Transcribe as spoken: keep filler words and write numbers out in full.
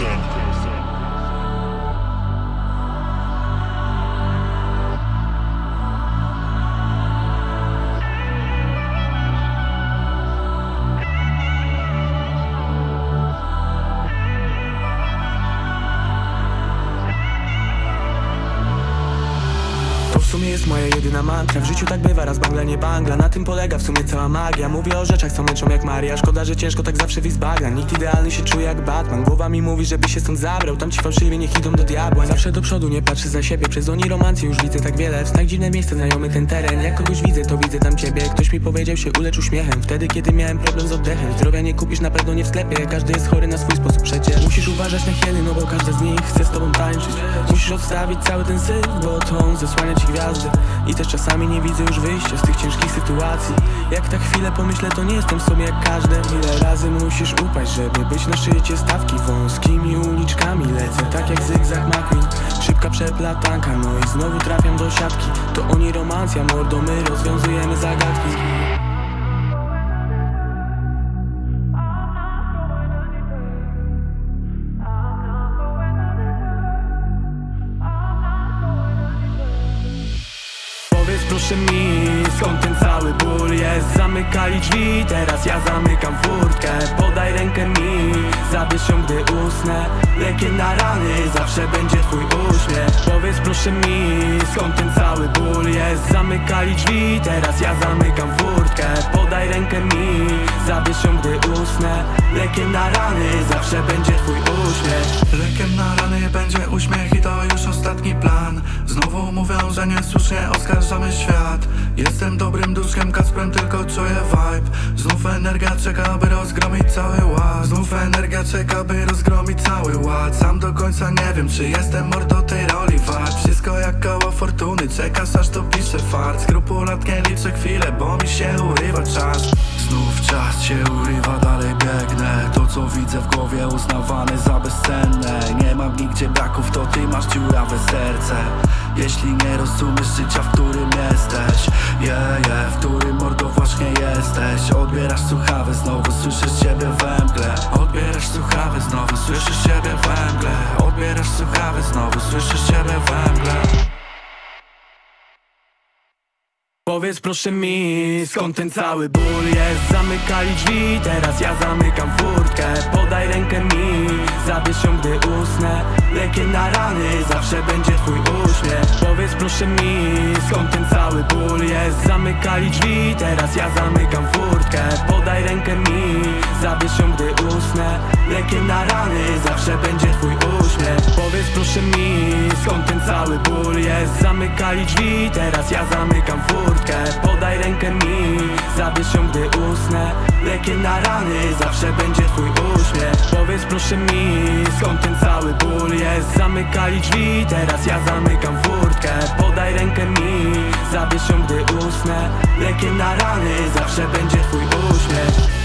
W sumie jest moja jedyna mantra. W życiu tak bywa, raz bangla, nie bangla. Na tym polega w sumie cała magia. Mówię o rzeczach, co męczą jak Maria. Szkoda, że ciężko tak zawsze wyjść z bagna. Nikt idealny się czuje jak Batman. Głowa mi mówi, żeby się stąd zabrał. Tam ci fałszywie niech idą do diabła. Zawsze do przodu, nie patrzę za siebie. Przez oni romancji już widzę tak wiele. W tak dziwne miejsce, znajomy ten teren. Jak kogoś widzę, to widzę tam ciebie. Ktoś mi powiedział, się ulecz uśmiechem. Wtedy, kiedy miałem problem z oddechem. Zdrowia nie kupisz na pewno nie w sklepie. Każdy jest chory na swój sposób przecież. Musisz uważać na hieny, no bo każda z nich chce z tobą tańczyć. Musisz odstawić cały ten syf, bo to zasłania ci gwiazdy. I też czasami nie widzę już wyjścia z tych ciężkich sytuacji. Jak tak chwilę pomyślę, to nie jestem w sobie jak każdy. Ile razy musisz upaść, żeby być na szczycie stawki. Wąskimi uliczkami lecę, tak jak zygzak McQueen. Szybka przeplatanka, no i znowu trafiam do siatki. To oni romancja, mordo, my rozwiązujemy zagadki. Powiedz proszę mi, skąd ten cały ból jest? Zamykali drzwi, teraz ja zamykam furtkę. Podaj rękę mi, zabierz ją gdy usnę. Lekiem na rany, zawsze będzie twój uśmiech. Powiedz proszę mi, skąd ten cały ból jest? Zamykali drzwi, teraz ja zamykam furtkę. Podaj rękę mi, zabierz ją gdy usnę. Lekiem na rany, zawsze będzie twój uśmiech. Lekiem na rany będzie uśmiech i to już ostatni plan. Znowu mówią, że niesłusznie oskarżamy świat. Jestem dobrym duszkiem, Kacprem, tylko czuję vibe. Znów energia czeka, by rozgromić cały ład. Znów energia czeka, by rozgromić cały ład. Sam do końca nie wiem, czy jestem mordo tej roli wart. Wszystko jak koło fortuny, czekasz aż to pisze fart. Skrupulatnie liczę chwilę, bo mi się urywa czas. Znów czas się urywa, dalej biegnę. To co widzę w głowie uznawane za bezcenne. Nie mam nigdzie braków, to ty masz dziurawe serce. Jeśli nie rozumiesz życia, w którym jesteś, yeah, yeah, w którym mordo właśnie jesteś. Odbierasz słuchawę, znowu słyszysz siebie we mgle. Odbierasz słuchawę, znowu słyszysz siebie we mgle. Odbierasz słuchawę, znowu słyszysz siebie we mgle. Powiedz proszę mi, skąd ten cały ból jest? Zamykali drzwi, teraz ja zamykam furtkę. Podaj rękę mi, zabierz ją gdy usnę. Lekiem na rany, zawsze będzie twój uśmiech. Powiedz proszę mi, skąd ten cały ból jest? Zamykali drzwi, teraz ja zamykam furtkę. Podaj rękę mi, zabierz ją gdy usnę. Lekiem na rany, zawsze będzie twój uśmiech. Powiedz proszę mi, skąd ten cały ból jest? Zamykali drzwi, teraz ja zamykam furtkę. Podaj rękę mi, zabierz ją gdy usnę. Lekiem na rany, zawsze będzie twój uśmiech. Powiedz proszę mi, skąd ten cały ból jest? Zamykali drzwi, teraz ja zamykam furtkę. Podaj rękę mi, zabierz ją gdy usnę. Lekiem na rany, zawsze będzie twój uśmiech.